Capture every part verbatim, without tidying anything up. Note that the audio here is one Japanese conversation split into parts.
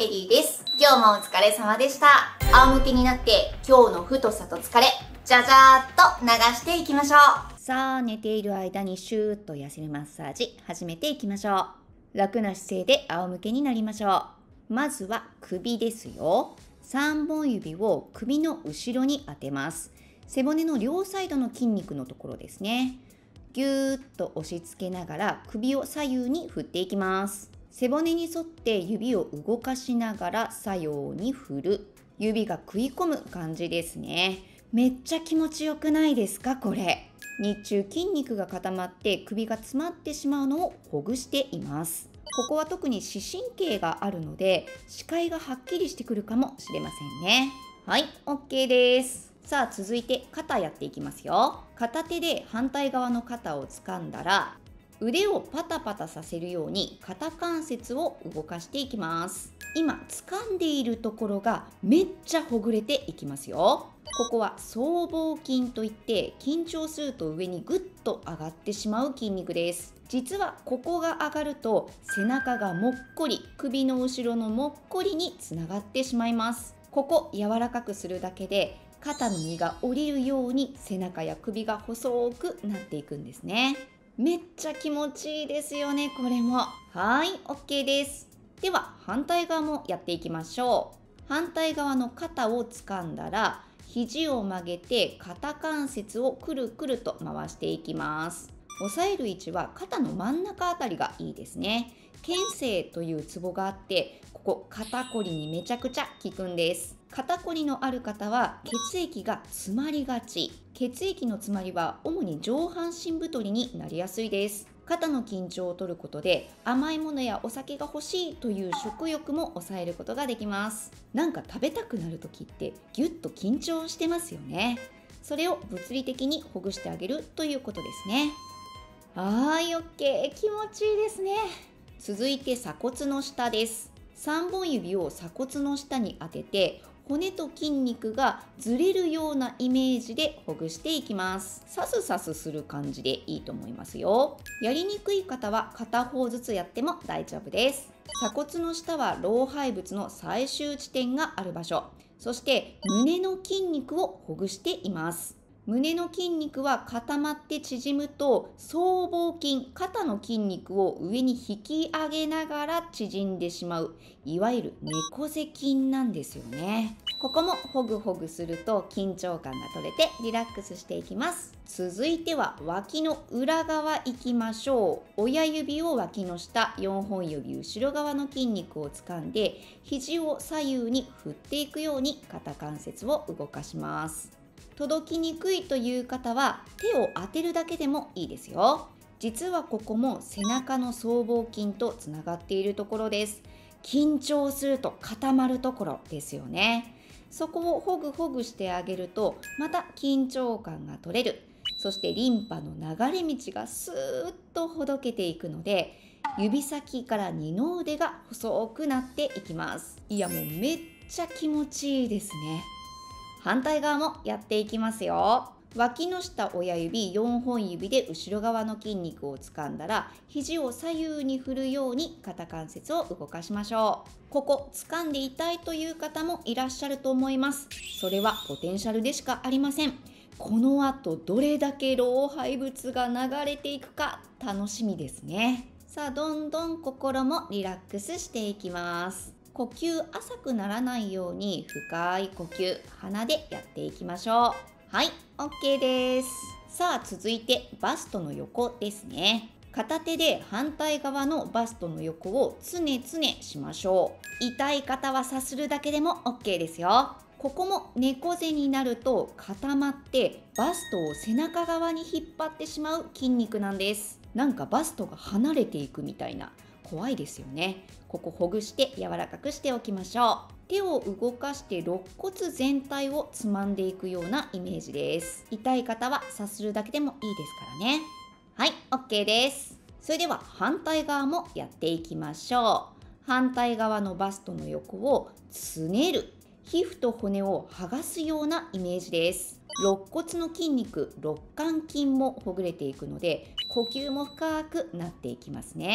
エリーです。今日もお疲れ様でした。仰向けになって今日の太さと疲れ、じゃじゃーっと流していきましょう。さあ、寝ている間にシューッと痩せるマッサージ始めていきましょう。楽な姿勢で仰向けになりましょう。まずは首ですよ。さんぼん指を首の後ろに当てます。背骨の両サイドの筋肉のところですね。ぎゅーっと押し付けながら首を左右に振っていきます。背骨に沿って指を動かしながら左右に振る。指が食い込む感じですね。めっちゃ気持ちよくないですかこれ。日中筋肉が固まって首が詰まってしまうのをほぐしています。ここは特に視神経があるので視界がはっきりしてくるかもしれませんね。はい、 OK です。さあ続いて肩やっていきますよ。片手で反対側の肩を掴んだら腕をパタパタさせるように肩関節を動かしていきます。今掴んでいるところがめっちゃほぐれていきますよ。ここは僧帽筋といって緊張すると上にぐっと上がってしまう筋肉です。実はここが上がると背中がもっこり、首の後ろのもっこりにつながってしまいます。ここ柔らかくするだけで肩の荷が下りるように背中や首が細くなっていくんですね。めっちゃ気持ちいいですよね、これも。はい、 OK です。では反対側もやっていきましょう。反対側の肩を掴んだら肘を曲げて肩関節をくるくると回していきます。押さえる位置は肩の真ん中あたりがいいですね。肩静というツボがあってここ肩こりにめちゃくちゃ効くんです。肩こりのある方は血液が詰まりがち。血液の詰まりは主に上半身太りになりやすいです。肩の緊張を取ることで甘いものやお酒が欲しいという食欲も抑えることができます。なんか食べたくなる時ってギュッと緊張してますよね。それを物理的にほぐしてあげるということですね。はい、 OK、 気持ちいいですね。続いて鎖骨の下です。さんぼん指を鎖骨の下に当てて骨と筋肉がずれるようなイメージでほぐしていきます。サスサスする感じでいいと思いますよ。やりにくい方は片方ずつやっても大丈夫です。鎖骨の下は老廃物の最終地点がある場所。そして胸の筋肉をほぐしています。胸の筋肉は固まって縮むと僧帽筋、肩の筋肉を上に引き上げながら縮んでしまう、いわゆる猫背筋なんですよね。ここもほぐほぐすると緊張感が取れてリラックスしていきます。続いては脇の裏側いきましょう。親指を脇の下、よんほん指後ろ側の筋肉を掴んで肘を左右に振っていくように肩関節を動かします。届きにくいという方は手を当てるだけでもいいですよ。実はここも背中の僧帽筋とつながっているところです。緊張すると固まるところですよね。そこをほぐほぐしてあげるとまた緊張感が取れる。そしてリンパの流れ道がスーッとほどけていくので指先から二の腕が細くなっていきます。いやもうめっちゃ気持ちいいですね。反対側もやっていきますよ。脇の下親指よんほん指で後ろ側の筋肉を掴んだら肘を左右に振るように肩関節を動かしましょう。ここ掴んで痛いという方もいらっしゃると思います。それはポテンシャルでしかありません。この後どれだけ老廃物が流れていくか楽しみですね。さあどんどん心もリラックスしていきます。呼吸浅くならないように深い呼吸、鼻でやっていきましょう。はい、 OK です。さあ続いてバストの横ですね。片手で反対側のバストの横をつねつねしましょう。痛い方はさするだけでも OK ですよ。ここも猫背になると固まってバストを背中側に引っ張ってしまう筋肉なんです。なんかバストが離れていくみたいな、怖いですよね。ここほぐして柔らかくしておきましょう。手を動かして肋骨全体をつまんでいくようなイメージです。痛い方はさするだけでもいいですからね。はい、 OK です。それでは反対側もやっていきましょう。反対側のバストの横をつねる、皮膚と骨を剥がすようなイメージです。肋骨の筋肉、肋間筋もほぐれていくので呼吸も深くなっていきますね。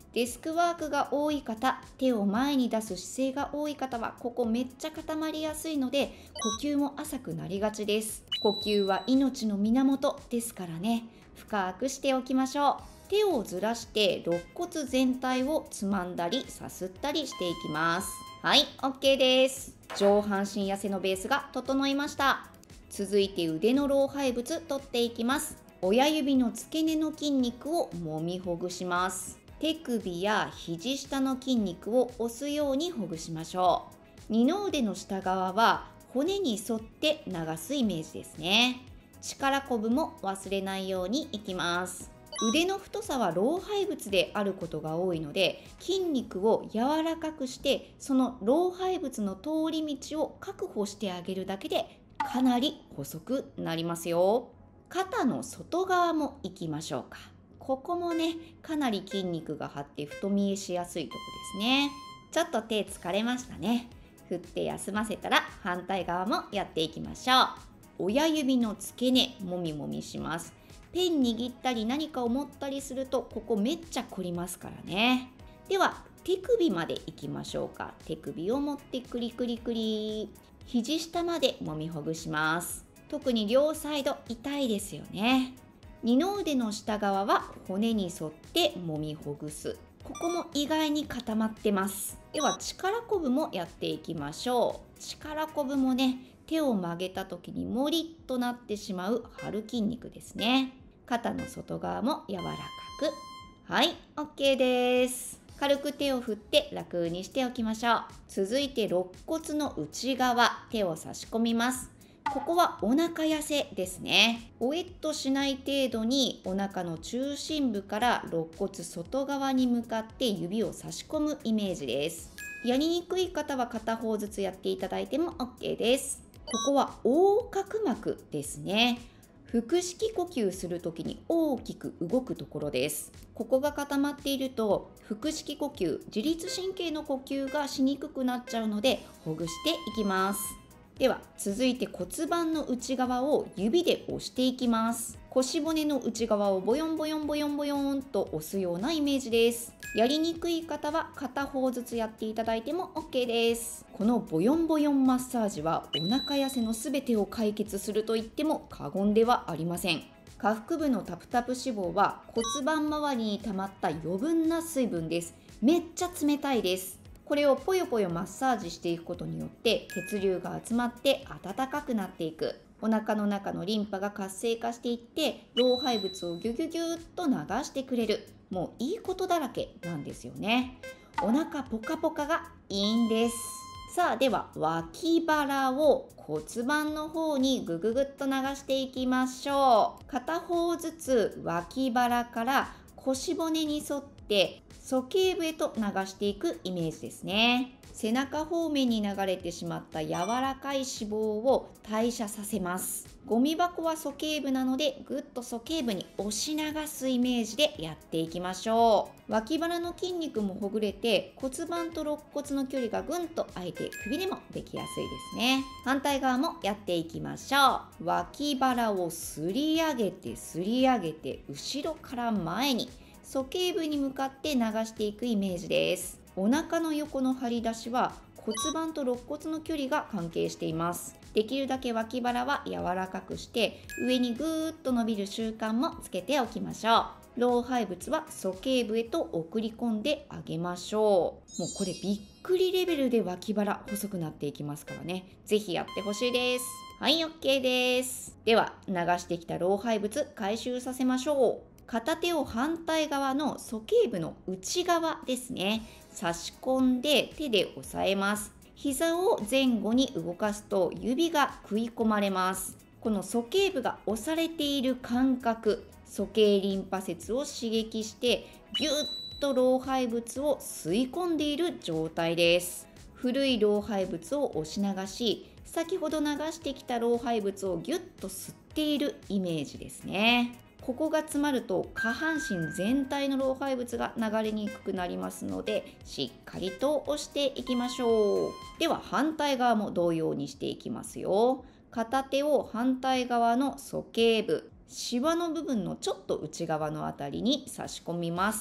デスクワークが多い方、手を前に出す姿勢が多い方はここめっちゃ固まりやすいので、呼吸も浅くなりがちです。呼吸は命の源ですからね、深くしておきましょう。手をずらして肋骨全体をつまんだりさすったりしていきます。はい、 OK です。上半身痩せのベースが整いました。続いて腕の老廃物取っていきます。親指の付け根の筋肉を揉みほぐします。手首や肘下の筋肉を押すようにほぐしましょう。二の腕の下側は骨に沿って流すイメージですね。力こぶも忘れないようにいきます。腕の太さは老廃物であることが多いので、筋肉を柔らかくしてその老廃物の通り道を確保してあげるだけでかなり細くなりますよ。肩の外側も行きましょうか。ここもね、かなり筋肉が張って太見えしやすいとこですね。ちょっと手疲れましたね。振って休ませたら反対側もやっていきましょう。親指の付け根もみもみします。ペン握ったり何かを持ったりするとここめっちゃ凝りますからね。では手首まで行きましょうか。手首を持ってクリクリクリ、肘下までもみほぐします。特に両サイド痛いですよね。二の腕の下側は骨に沿ってもみほぐす。ここも意外に固まってます。では力こぶもやっていきましょう。力こぶもね、手を曲げた時にもりっとなってしまう張る筋肉ですね。肩の外側も柔らかく。はい、 OK です。軽く手を振って楽にしておきましょう。続いて肋骨の内側、手を差し込みます。ここはお腹痩せですね。おえっとしない程度にお腹の中心部から肋骨外側に向かって指を差し込むイメージです。やりにくい方は片方ずつやっていただいても OK です。ここは横隔膜ですね。腹式呼吸するときに大きく動くところです。ここが固まっていると腹式呼吸、自律神経の呼吸がしにくくなっちゃうのでほぐしていきます。では続いて骨盤の内側を指で押していきます。腰骨の内側をボヨンボヨンボヨンボヨンと押すようなイメージです。やりにくい方は片方ずつやっていただいても OK です。このボヨンボヨンマッサージはお腹痩せのすべてを解決すると言っても過言ではありません。下腹部のタプタプ脂肪は骨盤周りに溜まった余分な水分です。めっちゃ冷たいです。これをぽよぽよマッサージしていくことによって血流が集まって温かくなっていく。お腹の中のリンパが活性化していって老廃物をギュギュギュッと流してくれる。もういいことだらけなんですよね。お腹ポカポカがいいんです。さあでは脇腹を骨盤の方にグググッと流していきましょう。片方ずつ脇腹から腰骨に沿って鼠径部へと流していくイメージですね。背中方面に流れてしまった柔らかい脂肪を代謝させます。ゴミ箱は鼠径部なのでぐっと鼠径部に押し流すイメージでやっていきましょう。脇腹の筋肉もほぐれて骨盤と肋骨の距離がぐんと空いてくびれもできやすいですね。反対側もやっていきましょう。脇腹をすり上げてすり上げて後ろから前に鼠径部に向かって流していくイメージです。お腹の横の張り出しは骨盤と肋骨の距離が関係しています。できるだけ脇腹は柔らかくして上にぐーっと伸びる習慣もつけておきましょう。老廃物は鼠径部へと送り込んであげましょう。もうこれびっくりレベルで脇腹細くなっていきますからね。ぜひやってほしいです。はい、 OK です。では流してきた老廃物回収させましょう。片手を反対側の鼠径部の内側ですね、差し込んで手で押さえます。膝を前後に動かすと指が食い込まれます。この鼠径部が押されている感覚、鼠径リンパ節を刺激してギュッと老廃物を吸い込んでいる状態です。古い老廃物を押し流し、先ほど流してきた老廃物をギュッと吸っているイメージですね。ここが詰まると下半身全体の老廃物が流れにくくなりますので、しっかりと押していきましょう。では反対側も同様にしていきますよ。片手を反対側の鼠径部、シワの部分のちょっと内側のあたりに差し込みます。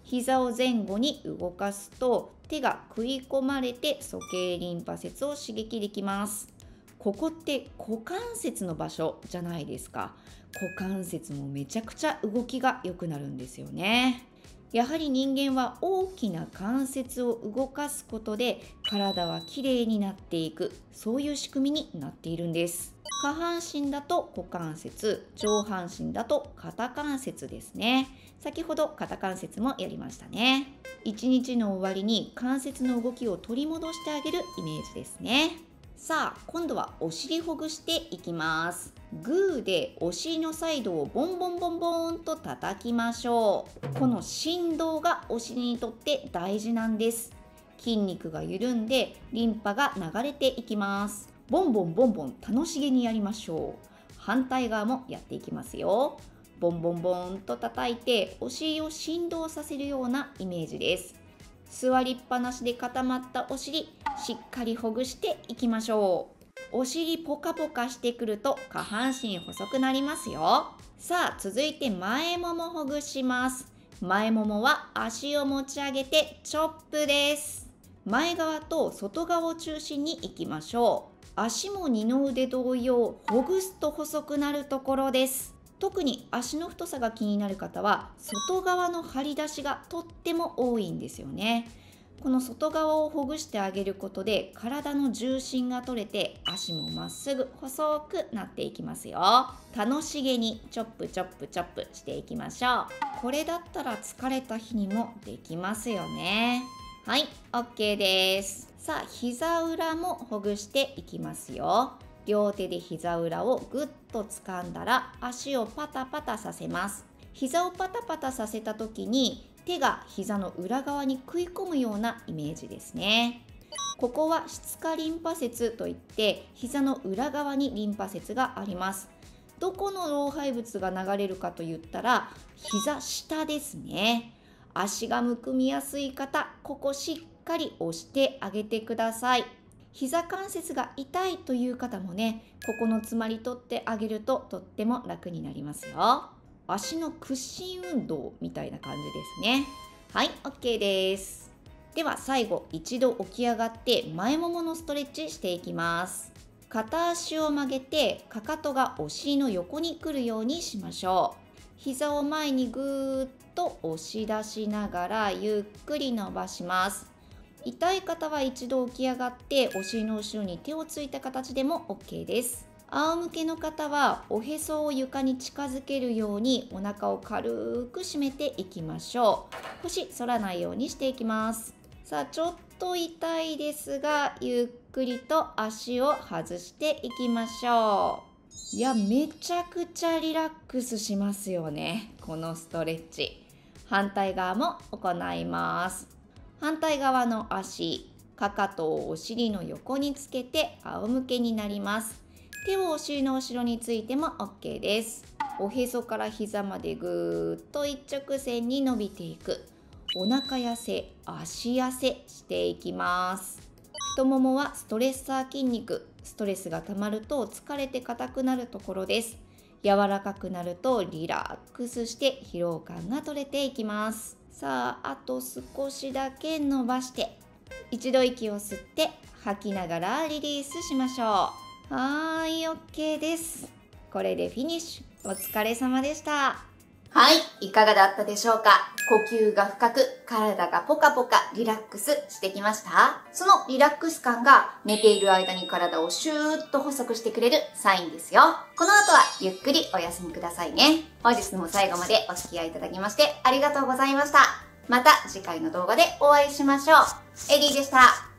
膝を前後に動かすと手が食い込まれて鼠径リンパ節を刺激できます。ここって股関節の場所じゃないですか。股関節もめちゃくちゃ動きが良くなるんですよね。やはり人間は大きな関節を動かすことで体はきれいになっていく、そういう仕組みになっているんです。下半身だと股関節、上半身だと肩関節ですね。先ほど肩関節もやりましたね。一日の終わりに関節の動きを取り戻してあげるイメージですね。さあ、今度はお尻ほぐしていきます。グーでお尻のサイドをボンボンボンボンと叩きましょう。この振動がお尻にとって大事なんです。筋肉が緩んでリンパが流れていきます。ボンボンボンボン楽しげにやりましょう。反対側もやっていきますよ。ボンボンボンと叩いてお尻を振動させるようなイメージです。座りっぱなしで固まったお尻、しっかりほぐしていきましょう。お尻ポカポカしてくると下半身細くなりますよ。さあ、続いて前ももほぐします。前ももは足を持ち上げてチョップです。前側と外側を中心にいきましょう。足も二の腕同様、ほぐすと細くなるところです。特に足の太さが気になる方は外側の張り出しがとっても多いんですよね。この外側をほぐしてあげることで体の重心が取れて足もまっすぐ細くなっていきますよ。楽しげにチョップチョップチョップしていきましょう。これだったら疲れた日にもできますよね。はい、 OK です。さあ、膝裏もほぐしていきますよ。両手で膝裏をぐっと掴んだら足をパタパタさせます。膝をパタパタさせた時に手が膝の裏側に食い込むようなイメージですね。ここは膣下リンパ節といって膝の裏側にリンパ節があります。どこの老廃物が流れるかといったら膝下ですね。足がむくみやすい方、ここしっかり押してあげてください。膝関節が痛いという方もね、ここのつまり取ってあげるととっても楽になりますよ。足の屈伸運動みたいな感じですね。はい、 OK です。では最後、一度起き上がって前もものストレッチしていきます。片足を曲げてかかとがお尻の横に来るようにしましょう。膝を前にぐーっと押し出しながらゆっくり伸ばします。痛い方は一度起き上がってお尻の後ろに手をついた形でも OK です。仰向けの方はおへそを床に近づけるようにお腹を軽く締めていきましょう。腰反らないようにしていきます。さあ、ちょっと痛いですがゆっくりと足を外していきましょう。いや、めちゃくちゃリラックスしますよね、このストレッチ。反対側も行います。反対側の足、かかとをお尻の横につけて仰向けになります。手をお尻の後ろについても OK です。おへそから膝までぐーっと一直線に伸びていく。お腹痩せ、足痩せしていきます。太ももはストレッサー筋肉。ストレスが溜まると疲れて硬くなるところです。柔らかくなるとリラックスして疲労感が取れていきます。さあ、あと少しだけ伸ばして、一度息を吸って吐きながらリリースしましょう。はーい、 OK です。これでフィニッシュ。お疲れ様でした。はい、いかがだったでしょうか。呼吸が深く、体がポカポカリラックスしてきました。そのリラックス感が寝ている間に体をシューッと細くしてくれるサインですよ。この後はゆっくりお休みくださいね。本日も最後までお付き合いいただきましてありがとうございました。また次回の動画でお会いしましょう。エリーでした。